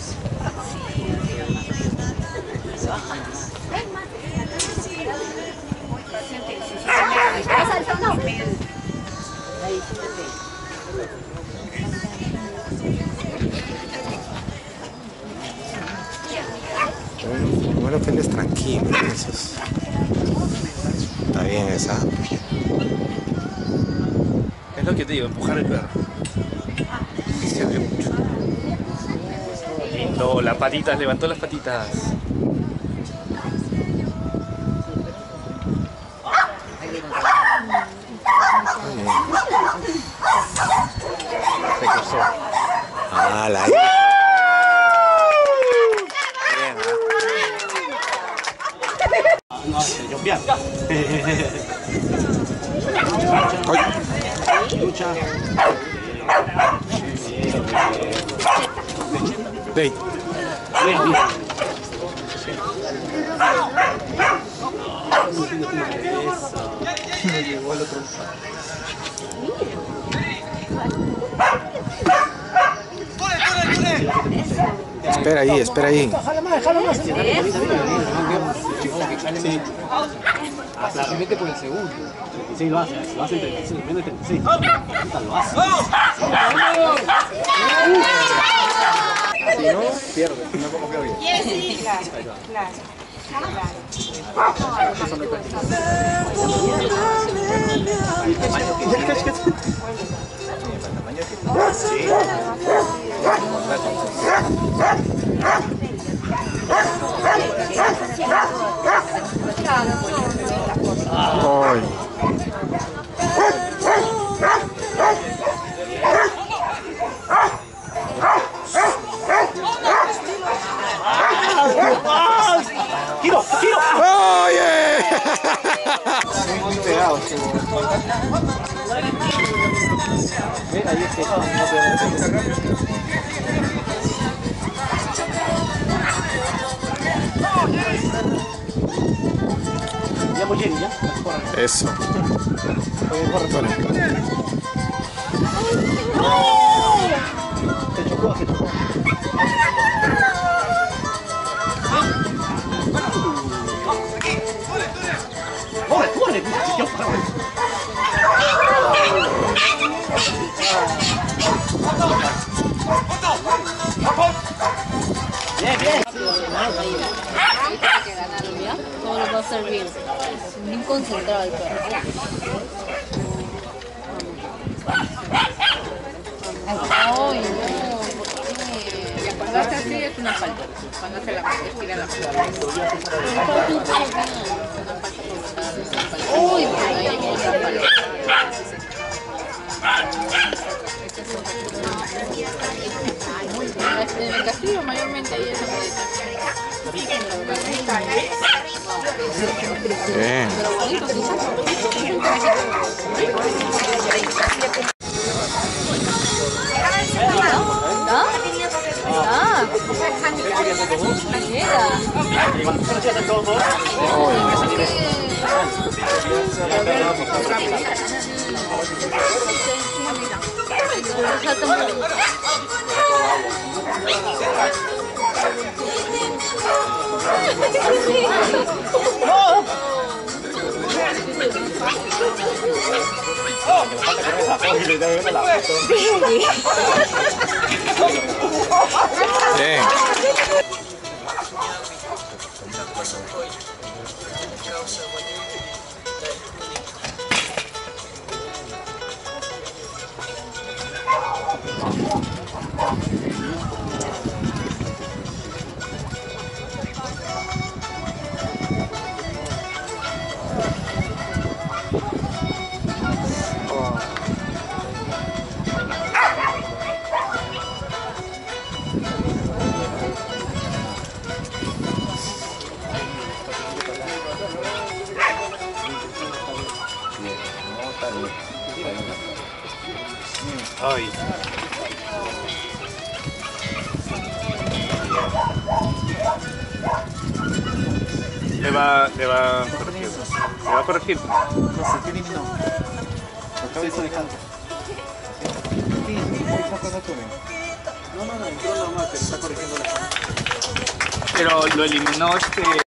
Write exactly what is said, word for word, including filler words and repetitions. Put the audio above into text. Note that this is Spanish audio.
Bueno, que él es tranquilo, eso es... Está bien esa. Es lo que te digo, empujar el perro. Y se abre mucho. Lindo, las patitas, levantó las patitas. Se cruzó. Ah, la... No, se jumpear. Lucha. Dey. Bien, bien. Llegó el otro. Espera ahí, espera ahí. Jala más, jala más. Sí. Hasta se mete por el segundo. Sí, lo hace, lo hace en treinta y seis, viene treinta y seis. Lo hace. Si no, pierde. Si no, como que hoy. Sí, claro, claro. Ay. ¡Giro! ¡Giro! ¡Oye! Muy pegado. Mira, ahí es que no Ya voy Jenny, ya. Eso. Bueno. Se chocó, se chocó. ¡Corre, corre! Bien, bien. Que ganaron, ¿ya? Todo lo va a hacer bien. Bien concentrado el perro. Ay, no, ¿por qué? Cuando hace así es una falta. Cuando hace la estira la falta. Uy, bueno, ahí viene otra falta. En el castillo mayormente ahí es donde... Bien. ¿Ah? Ah, mira. Bien. Ay. Le va, le va a corregir. Le va a corregir. No sé, ¿qué eliminó? La cabeza de canto. Sí, muy poco no tuve. No, no, no, entró nomás, pero está corrigiendo la cabeza. pero lo eliminó este